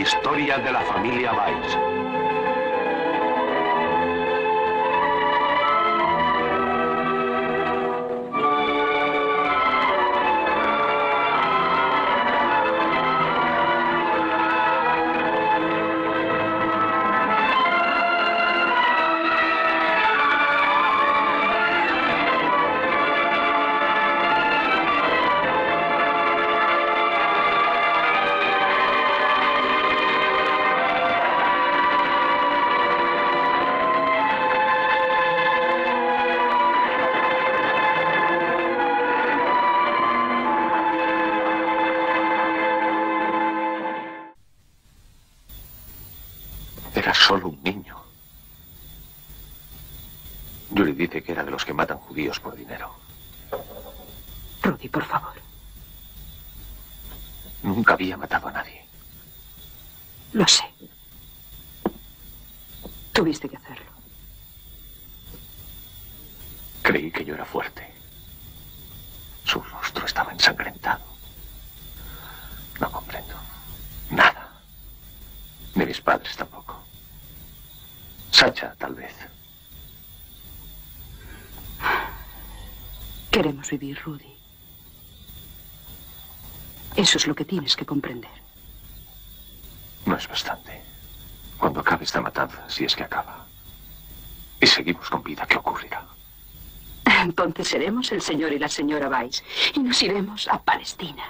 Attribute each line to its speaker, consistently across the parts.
Speaker 1: historia de la familia Weiss. Era solo un niño. Julie dice que era de los que matan judíos por dinero.
Speaker 2: Rudy, por favor.
Speaker 1: Nunca había matado a nadie.
Speaker 2: Lo sé. Tuviste que hacerlo.
Speaker 1: Creí que yo era fuerte. Su rostro estaba ensangrentado. No comprendo. Nada. Ni mis padres tampoco. Sacha, tal vez.
Speaker 2: Queremos vivir, Rudy. Eso es lo que tienes que comprender.
Speaker 1: No es bastante. Cuando acabe esta matanza, si es que acaba, y seguimos con vida, ¿qué ocurrirá?
Speaker 2: Entonces seremos el señor y la señora Weiss y nos iremos a Palestina.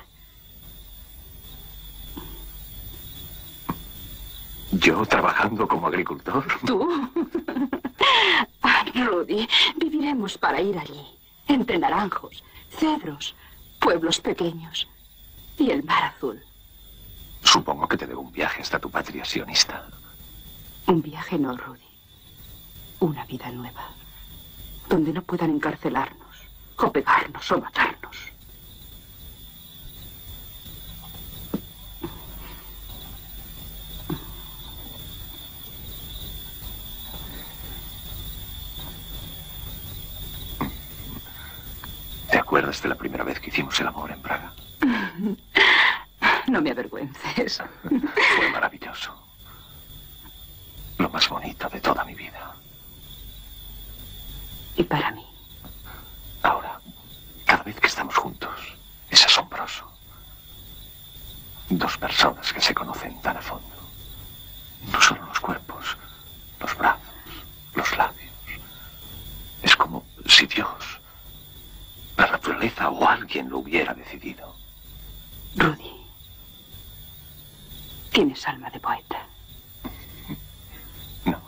Speaker 1: ¿Yo trabajando como agricultor?
Speaker 2: ¿Tú? Rudy, viviremos para ir allí, entre naranjos, cedros, pueblos pequeños y el mar azul.
Speaker 1: Supongo que te debo un viaje hasta tu patria sionista.
Speaker 2: Un viaje no, Rudy. Una vida nueva, donde no puedan encarcelarnos, o pegarnos, o matarnos.
Speaker 1: ¿Te acuerdas de la primera vez que hicimos el amor en Praga?
Speaker 2: No me avergüences.
Speaker 1: Fue maravilloso. Lo más bonito de toda mi vida.
Speaker 2: Y para mí.
Speaker 1: Ahora, cada vez que estamos juntos, es asombroso. Dos personas que se conocen tan a fondo. No solo los cuerpos, los brazos, los labios. Es como si Dios, la naturaleza o alguien lo hubiera decidido.
Speaker 2: Rudy, tienes alma de poeta.
Speaker 1: No.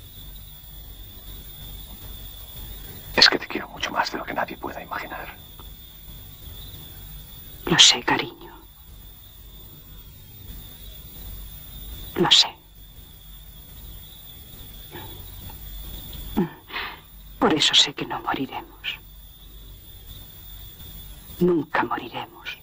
Speaker 1: Es que te quiero mucho más de lo que nadie pueda imaginar.
Speaker 2: Lo sé, cariño. Lo sé. Por eso sé que no moriremos. Nunca moriremos.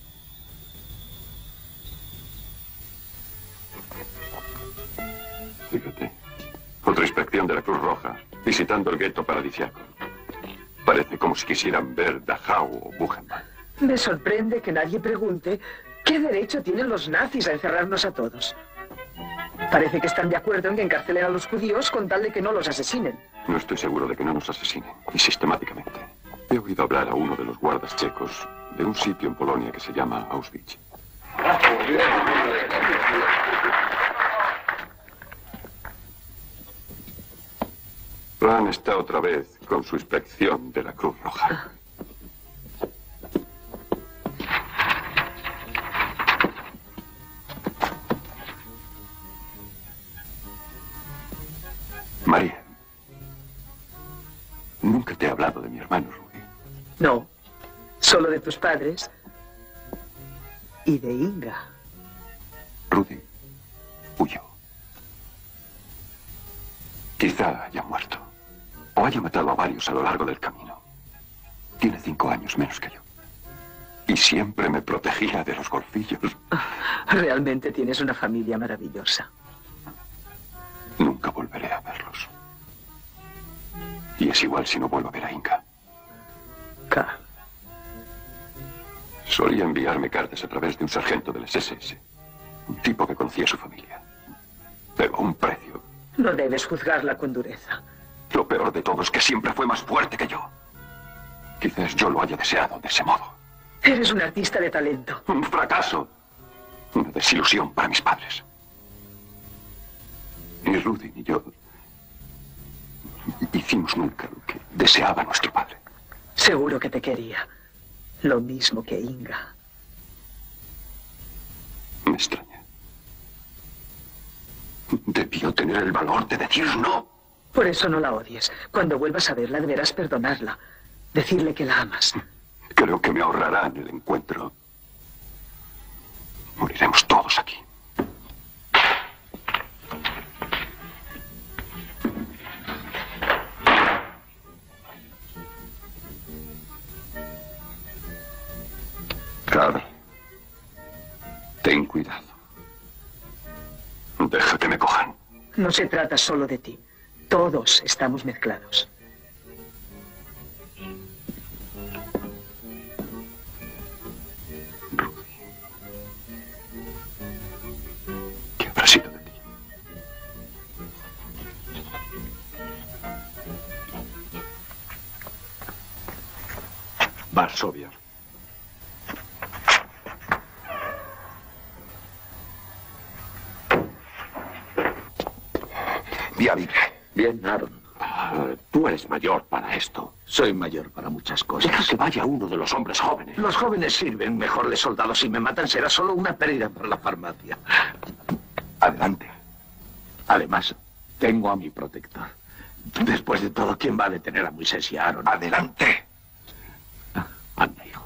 Speaker 3: Fíjate. Otra inspección de la Cruz Roja, visitando el gueto paradisiaco. Parece como si quisieran ver Dachau o Buchenwald.
Speaker 4: Me sorprende que nadie pregunte qué derecho tienen los nazis a encerrarnos a todos. Parece que están de acuerdo en que encarcelen a los judíos con tal de que no los asesinen.
Speaker 3: No estoy seguro de que no nos asesinen, y sistemáticamente. He oído hablar a uno de los guardas checos de un sitio en Polonia que se llama Auschwitz. Ran está otra vez con su inspección de la Cruz Roja. María, nunca te he hablado de mi hermano, Rudy.
Speaker 4: No, solo de tus padres y de Inga.
Speaker 3: Rudy huyó. Quizá haya muerto. O haya matado a varios a lo largo del camino. Tiene 5 años menos que yo. Y siempre me protegía de los golfillos.
Speaker 4: Realmente tienes una familia maravillosa.
Speaker 3: Nunca volveré a verlos. Y es igual si no vuelvo a ver a Inga.
Speaker 4: Carl.
Speaker 3: Solía enviarme cartas a través de un sargento del SS. Un tipo que conocía a su familia. Pero a un precio.
Speaker 4: No debes juzgarla con dureza.
Speaker 3: Lo peor de todo es que siempre fue más fuerte que yo. Quizás yo lo haya deseado de ese modo.
Speaker 4: Eres un artista de talento.
Speaker 3: Un fracaso. Una desilusión para mis padres. Ni Rudy ni yo hicimos nunca lo que deseaba nuestro padre.
Speaker 4: Seguro que te quería. Lo mismo que Inga.
Speaker 3: Me extraña. Debió tener el valor de decir no.
Speaker 4: Por eso no la odies. Cuando vuelvas a verla deberás perdonarla. Decirle que la amas.
Speaker 3: Creo que me ahorrarán el encuentro. Moriremos todos aquí. Carl, ten cuidado. Deja que me cojan.
Speaker 4: No se trata solo de ti. Todos estamos mezclados.
Speaker 3: ¿Qué habrá sido de ti?
Speaker 1: Varsovia.
Speaker 5: Vía libre.
Speaker 1: Bien, Aaron.
Speaker 5: Tú eres mayor para esto.
Speaker 1: Soy mayor para muchas
Speaker 5: Deja
Speaker 1: cosas.
Speaker 5: que vaya uno de los hombres jóvenes.
Speaker 1: Los jóvenes sirven mejor de soldados. Si me matan será solo una pérdida para la farmacia.
Speaker 5: Adelante.
Speaker 1: Además, tengo a mi protector. Después de todo, ¿quién va a detener a Moisés y a Aaron?
Speaker 5: Adelante.
Speaker 1: Anda, hijo.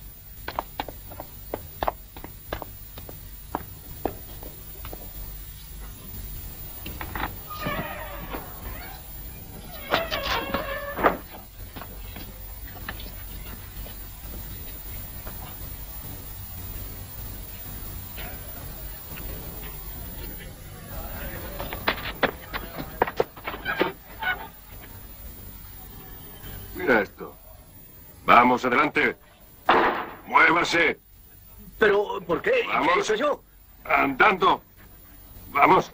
Speaker 3: Mira esto. Vamos, adelante. Muévase.
Speaker 1: Pero, ¿por qué?
Speaker 3: Vamos.
Speaker 1: ¿Qué he hecho yo?
Speaker 3: Andando. Vamos.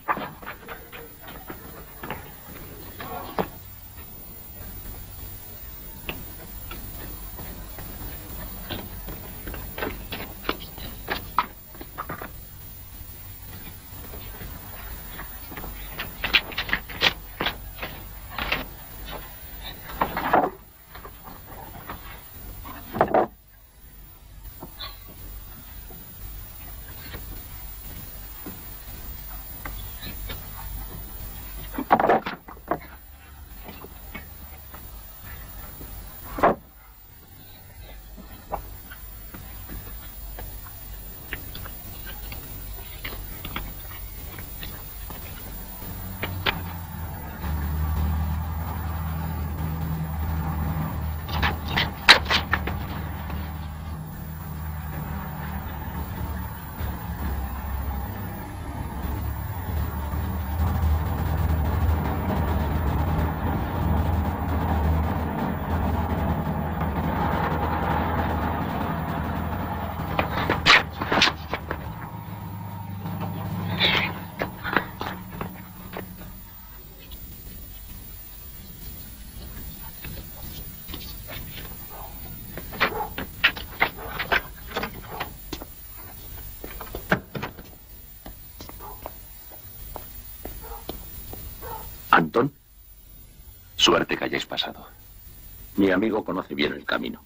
Speaker 1: ¿Antón?
Speaker 5: Suerte que hayáis pasado.
Speaker 1: Mi amigo conoce bien el camino.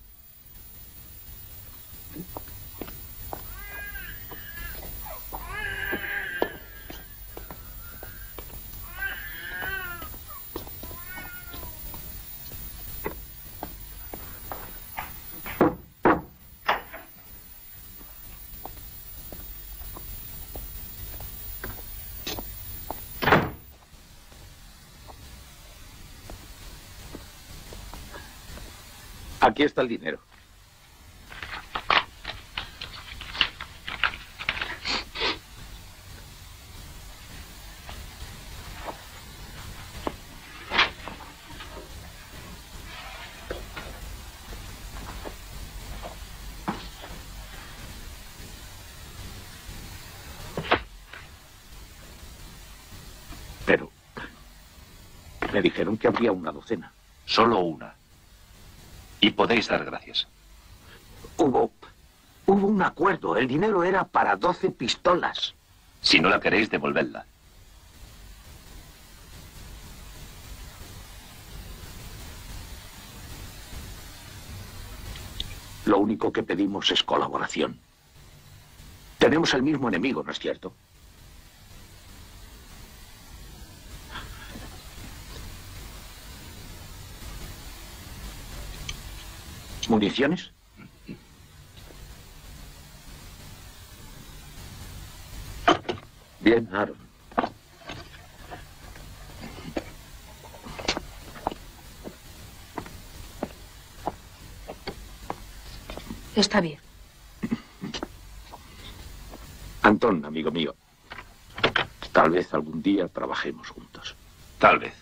Speaker 1: Aquí está el dinero.
Speaker 5: Pero me dijeron que habría una docena.
Speaker 1: Solo una. Y podéis dar gracias.
Speaker 5: Hubo un acuerdo. El dinero era para 12 pistolas.
Speaker 1: Si no la queréis, devolvedla.
Speaker 5: Lo único que pedimos es colaboración. Tenemos el mismo enemigo, ¿no es cierto? ¿Municiones? Bien, Aaron.
Speaker 2: Está bien.
Speaker 5: Antón, amigo mío, tal vez algún día trabajemos juntos.
Speaker 1: Tal vez.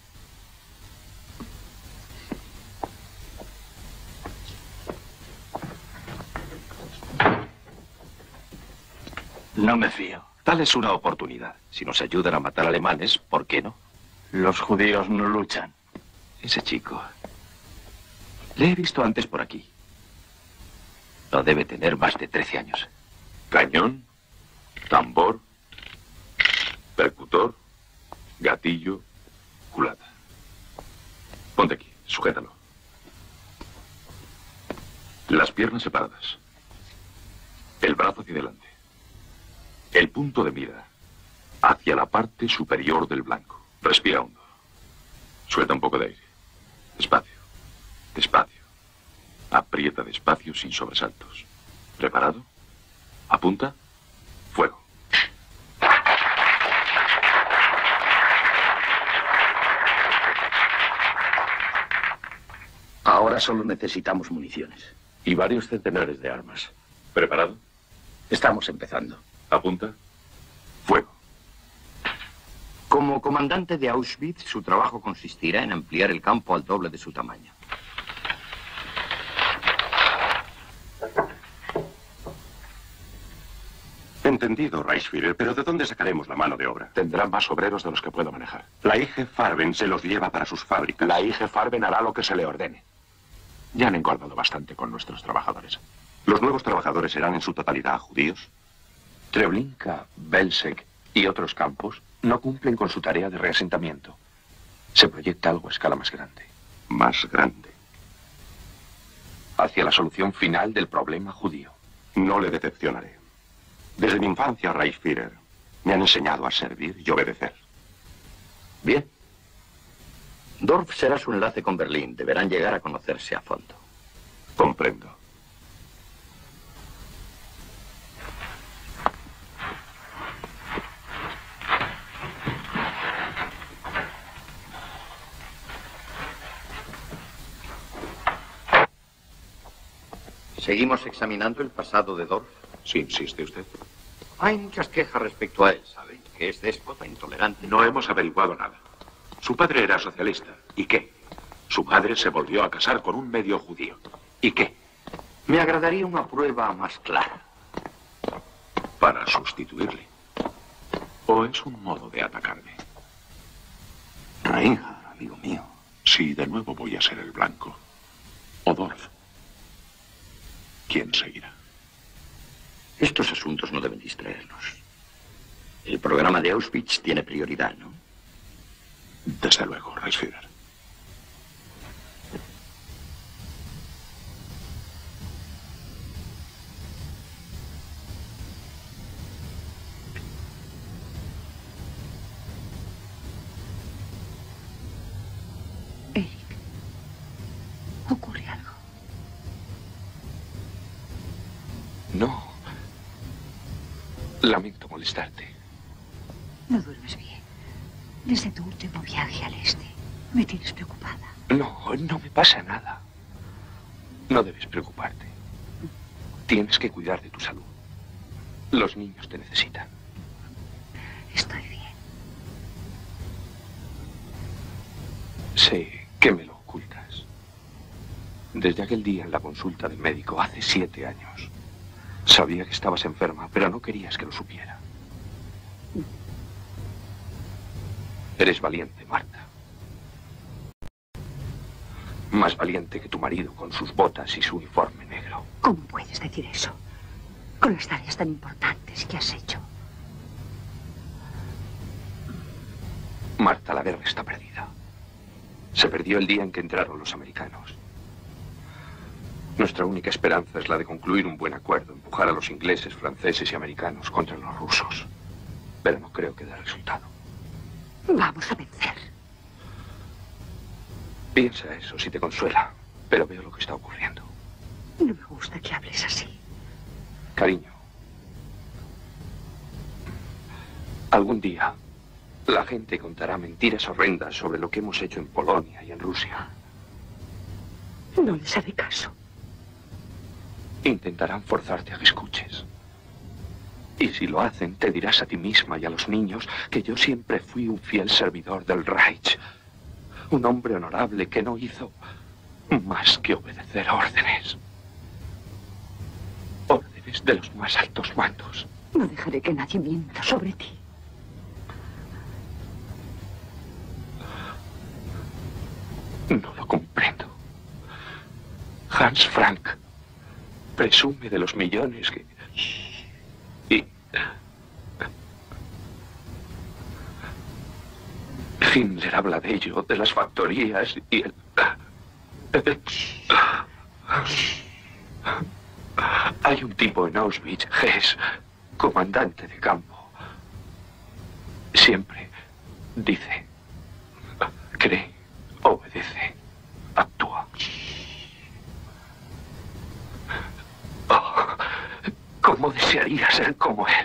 Speaker 1: No me fío. Tal es una oportunidad. Si nos ayudan a matar alemanes, ¿por qué no? Los judíos no luchan. Ese chico... Le he visto antes por aquí. No debe tener más de 13 años.
Speaker 3: Cañón, tambor, percutor, gatillo, culata. Ponte aquí, sujétalo. Las piernas separadas. El brazo hacia delante. El punto de mira hacia la parte superior del blanco. Respira hondo. Suelta un poco de aire. Despacio. Despacio. Aprieta despacio sin sobresaltos. ¿Preparado? Apunta. Fuego.
Speaker 5: Ahora solo necesitamos municiones.
Speaker 3: Y varios centenares de armas. ¿Preparado?
Speaker 5: Estamos empezando.
Speaker 3: Apunta. Fuego.
Speaker 6: Como comandante de Auschwitz, su trabajo consistirá en ampliar el campo al doble de su tamaño.
Speaker 3: Entendido, Reichsführer, pero ¿de dónde sacaremos la mano de obra?
Speaker 5: Tendrá más obreros de los que puedo manejar.
Speaker 3: La IG Farben se los lleva para sus fábricas.
Speaker 5: La IG Farben hará lo que se le ordene. Ya han engordado bastante con nuestros trabajadores.
Speaker 3: ¿Los nuevos trabajadores serán en su totalidad judíos?
Speaker 1: Treblinka, Belzec y otros campos no cumplen con su tarea de reasentamiento. Se proyecta algo a escala más grande.
Speaker 3: Más grande.
Speaker 1: Hacia la solución final del problema judío.
Speaker 3: No le decepcionaré. Desde mi infancia, Reichsführer, me han enseñado a servir y obedecer.
Speaker 6: Bien. Dorf será su enlace con Berlín. Deberán llegar a conocerse a fondo.
Speaker 3: Comprendo.
Speaker 6: Seguimos examinando el pasado de Dorf.
Speaker 3: Si insiste usted.
Speaker 6: Hay muchas quejas respecto a él, ¿saben? Que es déspota, intolerante.
Speaker 3: No hemos averiguado nada. Su padre era socialista. ¿Y qué? Su madre se volvió a casar con un medio judío. ¿Y qué?
Speaker 6: Me agradaría una prueba más clara.
Speaker 3: Para sustituirle. ¿O es un modo de atacarme?
Speaker 5: Reinhard, amigo mío.
Speaker 3: Si de nuevo voy a ser el blanco. O Dorf. ¿Quién seguirá?
Speaker 6: Estos asuntos no deben distraernos. El programa de Auschwitz tiene prioridad, ¿no?
Speaker 3: Desde luego, Reichsführer.
Speaker 2: Eric, ¿ocurre algo?
Speaker 1: No. Lamento molestarte.
Speaker 2: No duermes bien. Desde tu último viaje al este, me tienes preocupada.
Speaker 1: No, no me pasa nada. No debes preocuparte. Tienes que cuidar de tu salud. Los niños te necesitan.
Speaker 2: Estoy bien.
Speaker 1: Sé que me lo ocultas. Desde aquel día en la consulta del médico, hace 7 años, sabía que estabas enferma, pero no querías que lo supiera.
Speaker 5: Eres valiente, Marta. Más valiente que tu marido con sus botas y su uniforme negro.
Speaker 2: ¿Cómo puedes decir eso? Con las tareas tan importantes que has hecho.
Speaker 5: Marta, la guerra está perdida. Se perdió el día en que entraron los americanos. Nuestra única esperanza es la de concluir un buen acuerdo, empujar a los ingleses, franceses y americanos contra los rusos. Pero no creo que dé resultado.
Speaker 2: Vamos a vencer.
Speaker 5: Piensa eso si te consuela, pero veo lo que está ocurriendo.
Speaker 2: No me gusta que hables así.
Speaker 5: Cariño, algún día la gente contará mentiras horrendas sobre lo que hemos hecho en Polonia y en Rusia.
Speaker 2: No les haré caso.
Speaker 5: Intentarán forzarte a que escuches. Y si lo hacen, te dirás a ti misma y a los niños que yo siempre fui un fiel servidor del Reich. Un hombre honorable que no hizo más que obedecer órdenes. Órdenes de los más altos mandos.
Speaker 2: No dejaré que nadie mienta sobre ti.
Speaker 5: No lo comprendo. Hans Frank presume de los millones que... Y... Himmler habla de ello, de las factorías y el... Hay un tipo en Auschwitz, Hess, comandante de campo. Siempre dice, cree, obedece, actúa. Oh, cómo desearía ser como él.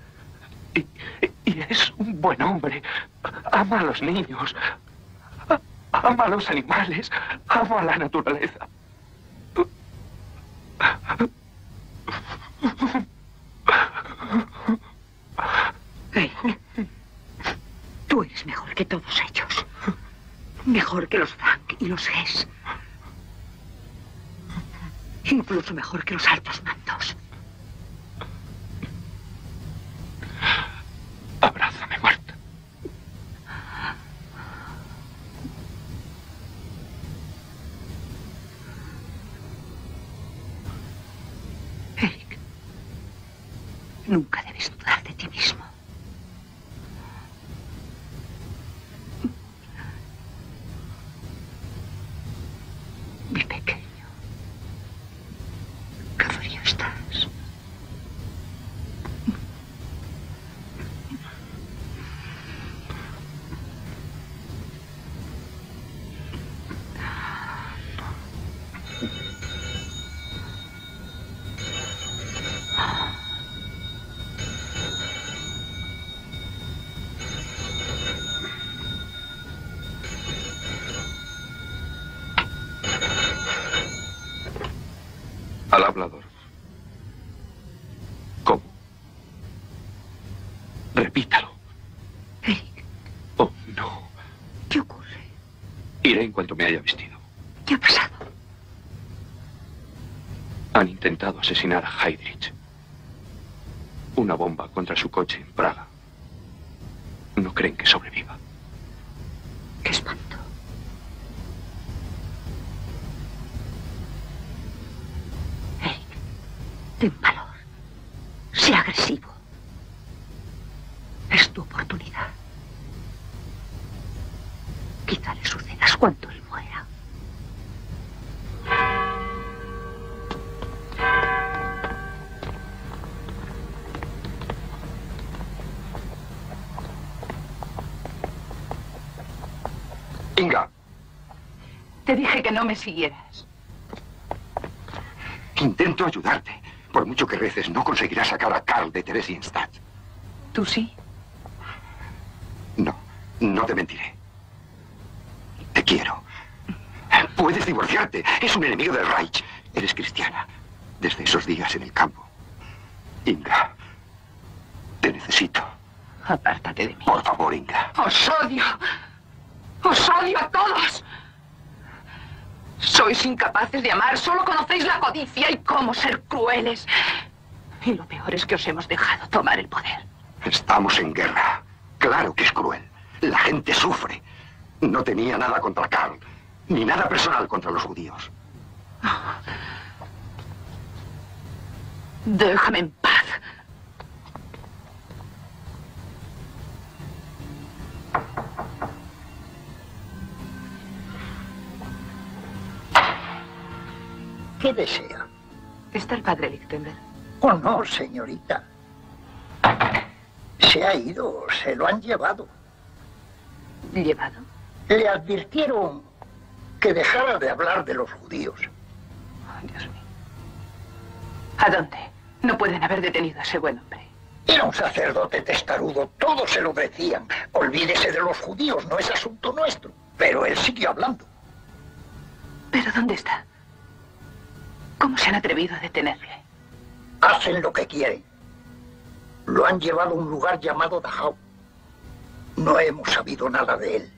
Speaker 5: Y es un buen hombre. Ama a los niños. Ama a los animales. Ama a la naturaleza.
Speaker 2: Hey, tú eres mejor que todos ellos. Mejor que los Frank y los Hess. Incluso mejor que los altos mandos.
Speaker 5: Abrázame, Marta.
Speaker 2: Eric, nunca debes dudar de ti mismo. Mi pequeño. Qué frío estás.
Speaker 5: Al hablador. ¿Cómo? Repítalo.
Speaker 2: Eric,
Speaker 5: Oh, no.
Speaker 2: ¿qué ocurre?
Speaker 5: Iré en cuanto me haya vestido.
Speaker 2: ¿Qué ha pasado?
Speaker 5: Han intentado asesinar a Heydrich. Una bomba contra su coche en Praga. No creen que sobreviva.
Speaker 2: ¡Qué espanto! Eric, ten valor. Sé agresivo. Es tu oportunidad. Quizá le sucedas cuando él muera.
Speaker 5: Inga,
Speaker 2: Te dije que no me siguieras.
Speaker 6: Intento ayudarte. Por mucho que reces, no conseguirás sacar a Karl de Theresienstadt.
Speaker 2: ¿Tú sí?
Speaker 6: No, no te mentiré. Te quiero. Puedes divorciarte. Es un enemigo del Reich. Eres cristiana. Desde esos días en el campo. Inga, te necesito.
Speaker 2: Apártate de mí.
Speaker 6: Por favor, Inga.
Speaker 2: ¡Os odio! ¡Os odio a todos! Sois incapaces de amar, solo conocéis la codicia y cómo ser crueles. Y lo peor es que os hemos dejado tomar el poder.
Speaker 6: Estamos en guerra. Claro que es cruel. La gente sufre. No tenía nada contra Karl, ni nada personal contra los judíos.
Speaker 2: Déjame en paz.
Speaker 7: ¿Qué desea?
Speaker 2: ¿Está el padre Lichtenberg?
Speaker 7: Oh, no, señorita. Se ha ido, se lo han llevado.
Speaker 2: ¿Llevado?
Speaker 7: Le advirtieron que dejara de hablar de los judíos.
Speaker 2: Oh, Dios mío. ¿A dónde? No pueden haber detenido a ese buen hombre.
Speaker 7: Era un sacerdote testarudo, todos se lo decían. Olvídese de los judíos, no es asunto nuestro. Pero él siguió hablando.
Speaker 2: ¿Pero dónde está? ¿Cómo se han atrevido a detenerle?
Speaker 7: Hacen lo que quieren. Lo han llevado a un lugar llamado Dachau. No hemos sabido nada de él.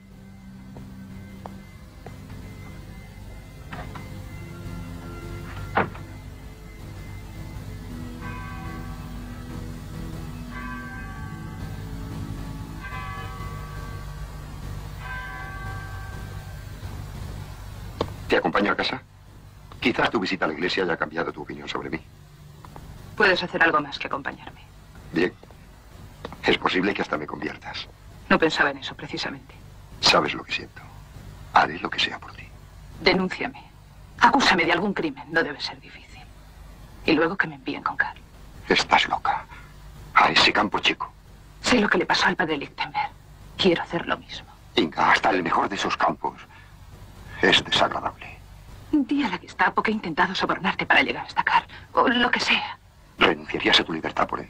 Speaker 6: ¿Te acompaño a casa? Quizás tu visita a la iglesia haya cambiado tu opinión sobre mí.
Speaker 2: Puedes hacer algo más que acompañarme.
Speaker 6: Bien. Es posible que hasta me conviertas.
Speaker 2: No pensaba en eso, precisamente.
Speaker 6: Sabes lo que siento. Haré lo que sea por ti.
Speaker 2: Denúnciame. Acúsame de algún crimen. No debe ser difícil. Y luego que me envíen con Karl.
Speaker 6: Estás loca. A ese campo chico.
Speaker 2: Sé lo que le pasó al padre Lichtenberg. Quiero hacer lo mismo.
Speaker 6: Inga, hasta el mejor de esos campos es desagradable.
Speaker 2: Di a la Gestapo que he intentado sobornarte para llegar hasta Karl. O lo que sea.
Speaker 6: ¿Renunciarías a tu libertad por él?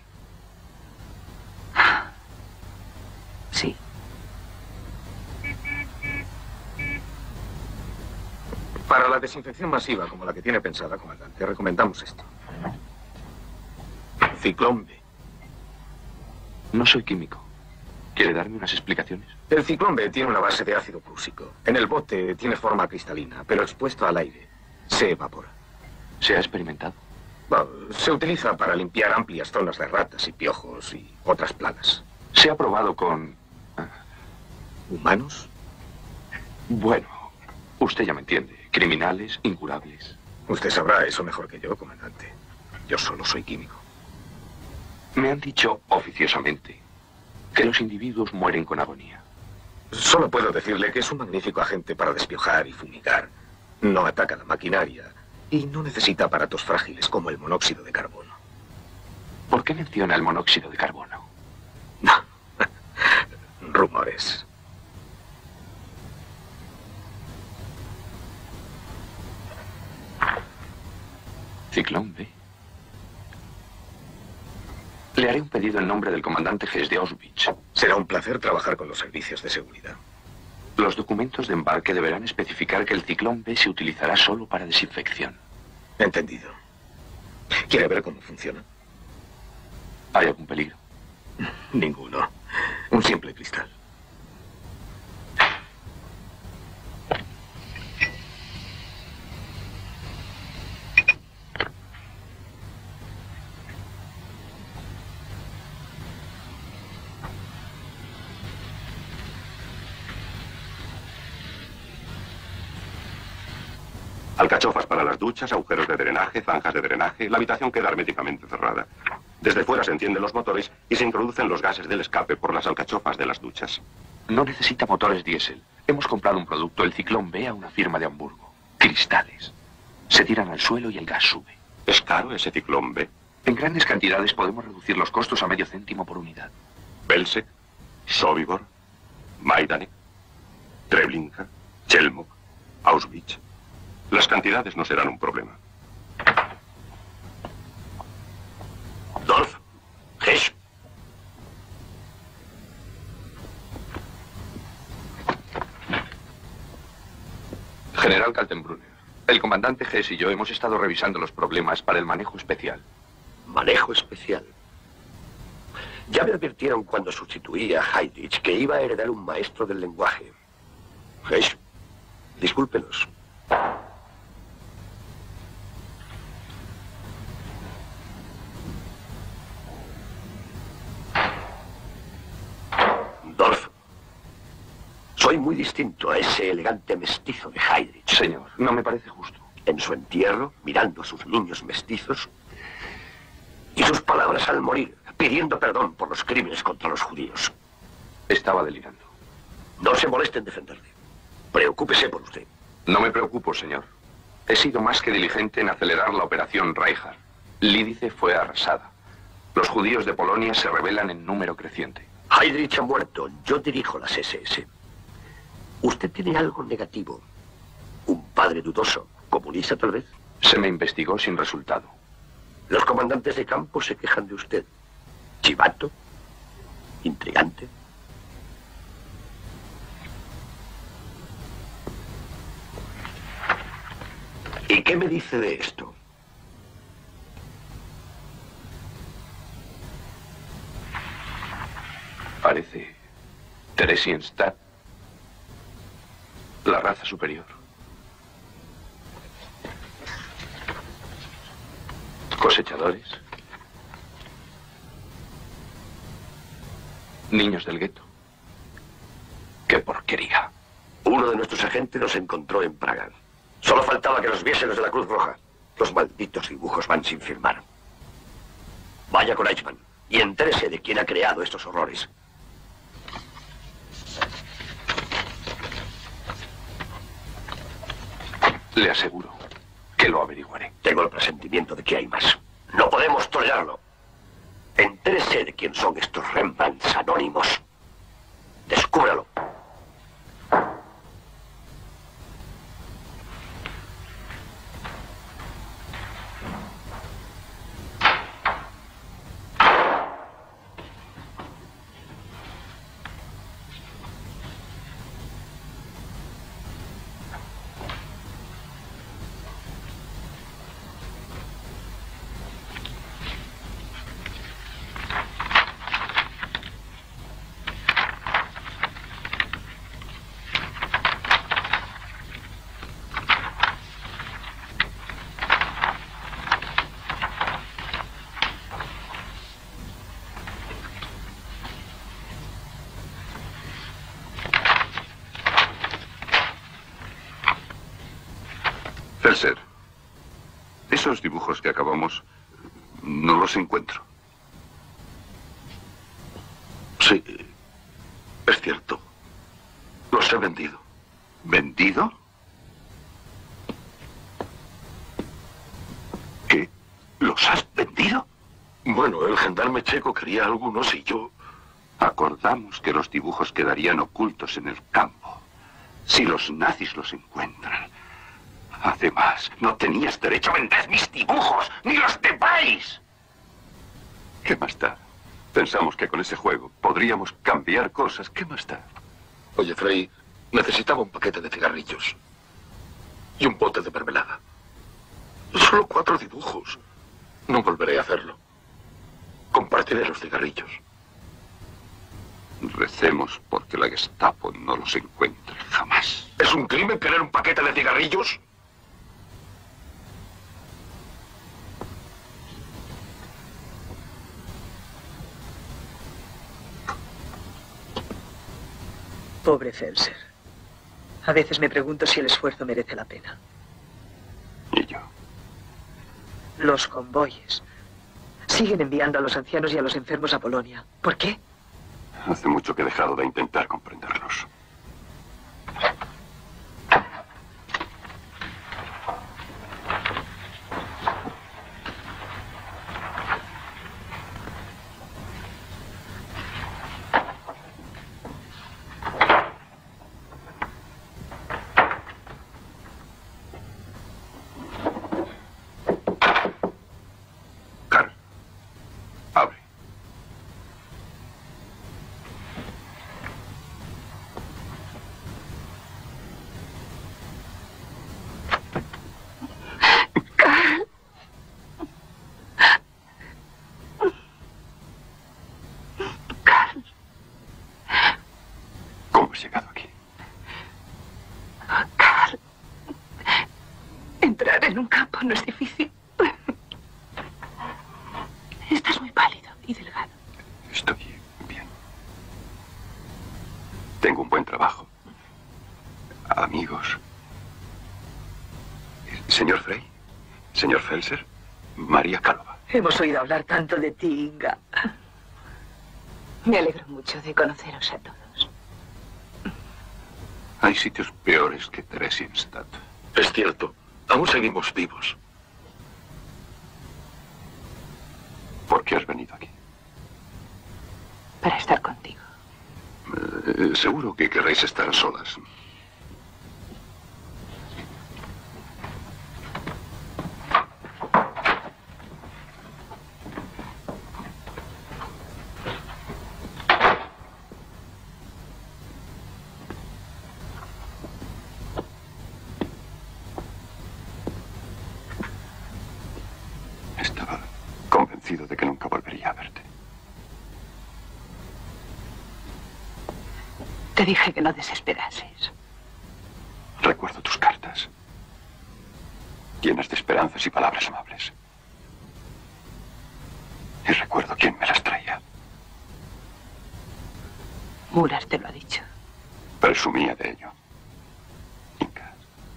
Speaker 2: Sí.
Speaker 5: Para la desinfección masiva, como la que tiene pensada, comandante, recomendamos esto. Ciclón B. No soy químico. ¿Quiere darme unas explicaciones?
Speaker 8: El ciclón B tiene una base de ácido prúsico. En el bote tiene forma cristalina, pero expuesto al aire se evapora.
Speaker 5: ¿Se ha experimentado?
Speaker 8: Bueno, se utiliza para limpiar amplias zonas de ratas y piojos y otras plagas.
Speaker 5: ¿Se ha probado con...
Speaker 8: ¿Humanos?
Speaker 5: Bueno, usted ya me entiende. Criminales, incurables.
Speaker 8: Usted sabrá eso mejor que yo, comandante. Yo solo soy químico.
Speaker 5: Me han dicho oficiosamente que los individuos mueren con agonía.
Speaker 8: Solo puedo decirle que es un magnífico agente para despiojar y fumigar. No ataca la maquinaria y no necesita aparatos frágiles como el monóxido de carbono.
Speaker 5: ¿Por qué menciona el monóxido de carbono?
Speaker 8: No. Rumores.
Speaker 5: Ciclón B. Le haré un pedido en nombre del comandante Hess de Auschwitz.
Speaker 8: Será un placer trabajar con los servicios de seguridad.
Speaker 5: Los documentos de embarque deberán especificar que el ciclón B se utilizará solo para desinfección.
Speaker 8: Entendido. ¿Quiere ver cómo funciona?
Speaker 5: ¿Hay algún peligro?
Speaker 8: Ninguno. Un simple cristal.
Speaker 9: Alcachofas para las duchas, agujeros de drenaje, zanjas de drenaje. La habitación queda herméticamente cerrada. Desde fuera se encienden los motores y se introducen los gases del escape por las alcachofas de las duchas.
Speaker 5: No necesita motores diésel. Hemos comprado un producto, el Ciclón B, a una firma de Hamburgo. Cristales. Se tiran al suelo y el gas sube.
Speaker 9: ¿Es caro ese Ciclón B?
Speaker 5: En grandes cantidades podemos reducir los costos a medio céntimo por unidad.
Speaker 9: Belzec, Sobibor, Majdanek, Treblinka, Chelmok, Auschwitz. Las cantidades no serán un problema.
Speaker 6: Dolph, Hess.
Speaker 5: General Kaltenbrunner, el comandante Hess y yo hemos estado revisando los problemas para el manejo especial.
Speaker 10: Manejo especial. Ya me advirtieron cuando sustituí a Heydrich que iba a heredar un maestro del lenguaje. Hess, discúlpenos.
Speaker 6: Dolph,
Speaker 10: Soy muy distinto a ese elegante mestizo de Heydrich.
Speaker 5: Señor, no me parece justo.
Speaker 10: En su entierro, mirando a sus niños mestizos, y sus palabras al morir, pidiendo perdón por los crímenes contra los judíos.
Speaker 5: Estaba delirando.
Speaker 10: No se moleste en defenderle. Preocúpese por usted.
Speaker 5: No me preocupo, señor. He sido más que diligente en acelerar la operación Reinhardt. Lídice fue arrasada. Los judíos de Polonia se rebelan en número creciente.
Speaker 10: Heydrich ha muerto. Yo dirijo las SS. ¿Usted tiene algo negativo? ¿Un padre dudoso? ¿Comunista, tal vez?
Speaker 5: Se me investigó sin resultado.
Speaker 10: Los comandantes de campo se quejan de usted. ¿Chivato? ¿Intrigante? ¿Y qué me dice de esto?
Speaker 5: Parece Theresienstadt, la raza superior. Cosechadores. Niños del gueto. ¡Qué porquería!
Speaker 10: Uno de nuestros agentes nos encontró en Praga. Solo faltaba que nos viesen los de la Cruz Roja. Los malditos dibujos van sin firmar. Vaya con Eichmann y entérese de quién ha creado estos horrores.
Speaker 5: Le aseguro que lo averiguaré.
Speaker 10: Tengo el presentimiento de que hay más. No podemos tolerarlo. Entérese de quién son estos Rembrandts anónimos. Descúbralo.
Speaker 3: Felser, esos dibujos que acabamos, no los encuentro.
Speaker 9: Sí, es cierto. Los he vendido.
Speaker 3: ¿Vendido? ¿Qué? ¿Los has vendido?
Speaker 9: Bueno, el gendarme checo quería algunos y yo...
Speaker 3: Acordamos que los dibujos quedarían ocultos en el campo. Si los nazis los encuentran... Además, no tenías derecho a vender mis dibujos, ni los de Weiss. ¿Qué más da? Pensamos que con ese juego podríamos cambiar cosas. ¿Qué más da?
Speaker 9: Oye, Frey, necesitaba un paquete de cigarrillos. Y un bote de mermelada. Solo 4 dibujos. No volveré a hacerlo. Compartiré los cigarrillos.
Speaker 3: Recemos porque la Gestapo no los encuentre jamás.
Speaker 9: ¿Es un crimen querer un paquete de cigarrillos?
Speaker 4: Pobre Felser. A veces me pregunto si el esfuerzo merece la pena.
Speaker 3: ¿Y yo?
Speaker 4: Los convoyes siguen enviando a los ancianos y a los enfermos a Polonia. ¿Por qué?
Speaker 9: Hace mucho que he dejado de intentar comprenderlos.
Speaker 2: En un campo no es difícil. Estás muy pálido y delgado.
Speaker 9: Estoy bien. Tengo un buen trabajo.
Speaker 6: Amigos. Señor Frey, señor Felser, María Calova.
Speaker 4: Hemos oído hablar tanto de ti, Inga.
Speaker 2: Me alegro mucho de conoceros a todos.
Speaker 3: Hay sitios peores que Theresienstadt.
Speaker 9: Es cierto. Aún seguimos vivos.
Speaker 3: ¿Por qué has venido aquí?
Speaker 2: Para estar contigo.
Speaker 3: Seguro que querréis estar a solas. Estaba convencido de que nunca volvería a verte.
Speaker 2: Te dije que no desesperases.
Speaker 3: Recuerdo tus cartas, llenas de esperanzas y palabras amables. Y recuerdo quién me las traía.
Speaker 2: Muller te lo ha dicho.
Speaker 3: Presumía de ello. Inga.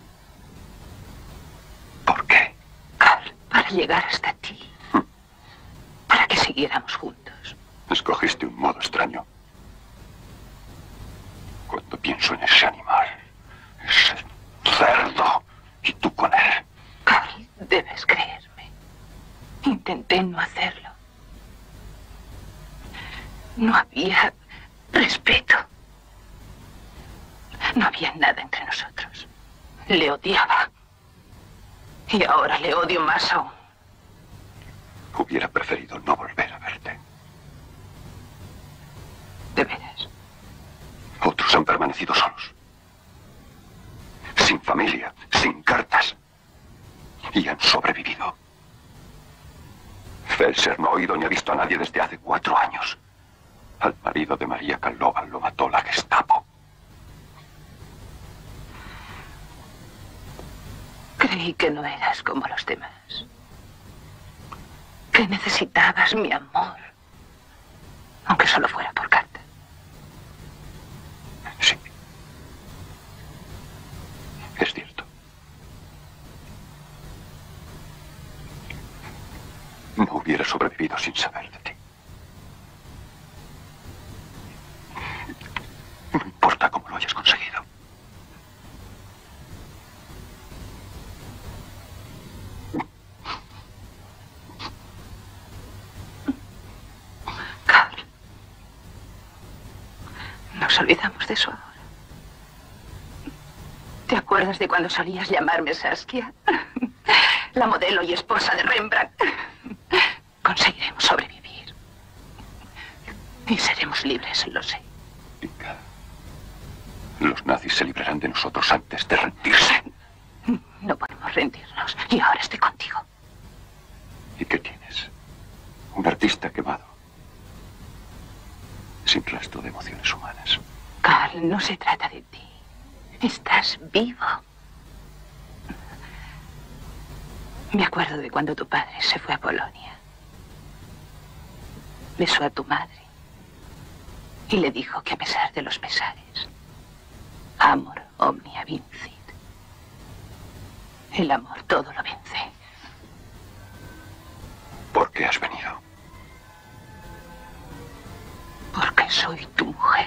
Speaker 3: ¿Por qué?
Speaker 2: Carl, para llegar hasta ti. Para que siguiéramos juntos.
Speaker 3: Escogiste un modo extraño. Cuando pienso en ese animal, ese cerdo, y tú con él.
Speaker 2: Carl, debes creerme. Intenté no hacerlo. No había respeto. No había nada entre nosotros. Le odiaba. Y ahora le odio más aún.
Speaker 3: Hubiera preferido no volver a verte.
Speaker 2: ¿De veras?
Speaker 3: Otros han permanecido solos. Sin familia, sin cartas. Y han sobrevivido. Felser no ha oído ni ha visto a nadie desde hace 4 años. Al marido de María Calova lo mató la Gestapo.
Speaker 2: Creí que no eras como los demás. Que necesitabas mi amor. Aunque solo fuera por carta.
Speaker 3: Sí. Es cierto. No hubiera sobrevivido sin saber de ti. No importa cómo lo hayas conseguido.
Speaker 2: Carl, nos olvidamos de eso ahora. ¿Te acuerdas de cuando solías llamarme Saskia? La modelo y esposa de Rembrandt. Conseguiremos sobrevivir. Y seremos libres, lo sé.
Speaker 3: Inga, los nazis se librarán de nosotros antes de rendirse.
Speaker 2: No podemos rendirnos. Y ahora estoy contigo.
Speaker 3: ¿Y qué tienes? Un artista quemado. Sin rastro de emociones humanas.
Speaker 2: Carl, no se trata de ti. Estás vivo. Me acuerdo de cuando tu padre se fue a Polonia. Besó a tu madre. Y le dijo que a pesar de los pesares, amor omnia vincit. El amor todo lo vence.
Speaker 3: ¿Por qué has venido?
Speaker 2: Porque soy tu mujer.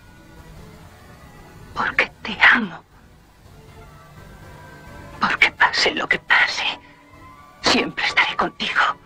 Speaker 2: Porque te amo. Porque pase lo que pase, siempre estaré contigo.